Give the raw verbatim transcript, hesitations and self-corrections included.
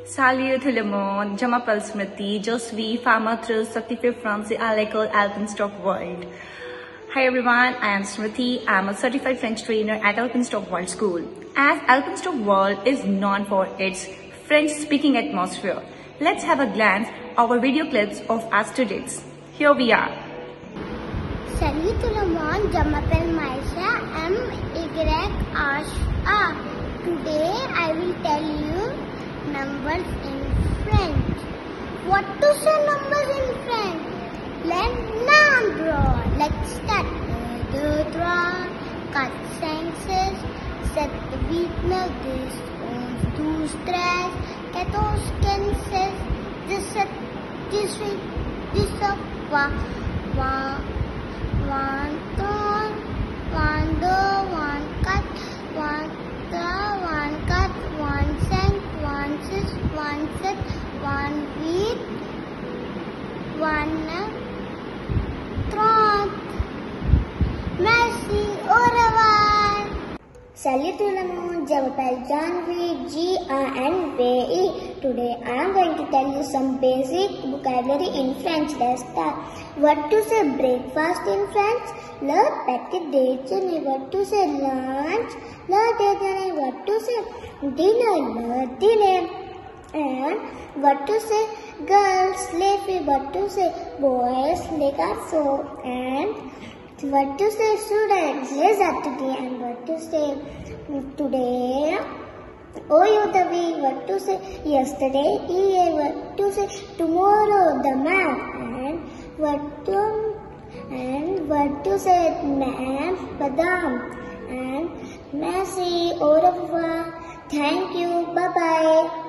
Salut tout le monde, je m'appelle Smriti, je suis formatrice certifiée français à l'école Alpenstock World. Hi everyone, I am Smriti. I am a certified French trainer at Alpenstock World School. As Alpenstock World is known for its French-speaking atmosphere, let's have a glance of our video clips of our students. Here we are. Salut tout le monde, je m'appelle Maisha, M Y H A. Today I will tell you numbers in French. What to say numbers in French? Let's number. Let's start. un, deux, trois, quatre, cinq, six, sept, huit, neuf, dix, onze, douze, treize, quatorze, quinze, seize, dix-sept, dix-huit, dix-neuf, vingt, vingt, vingt-un, vingt-deux, vingt-quatre, vingt-trois, vingt-quatre, vingt-cinq, vingt-six, vingt-sept, vingt-huit, vingt-neuf, trente. Merci, au revoir. Salut tout le monde, je m'appelle Janvi, G A N V E. Today I am going to tell you some basic vocabulary in French. Let's start. What to say breakfast in French? Le petit déjeuner. What to say lunch? Le déjeuner. What to say dinner? Le dîner. And what to say girls? Les filles. What to say boys? Les garçons. And what to say students? Les étudiants. And what to say today? Aujourd'hui. What to say yesterday? Hier. What to say tomorrow? Demain. And what to and what to say ma'am, madam. And merci, au revoir, thank you, bye bye.